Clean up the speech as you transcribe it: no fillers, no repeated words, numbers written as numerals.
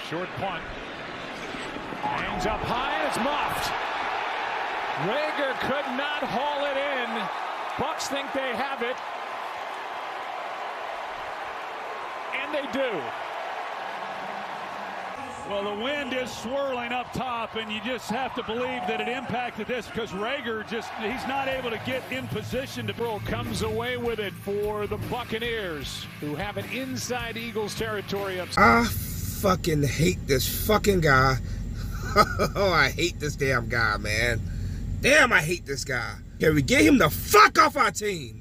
Short punt. Hangs up high and it's muffed. Rager could not haul it in. Bucks think they have it. And they do. Well, the wind is swirling up top, and you just have to believe that it impacted this because Rager he's not able to get in position to. Comes away with it for the Buccaneers, who have it inside Eagles territory. I fucking hate this fucking guy. Oh, I hate this damn guy, man. Damn, I hate this guy. Can we get him the fuck off our team?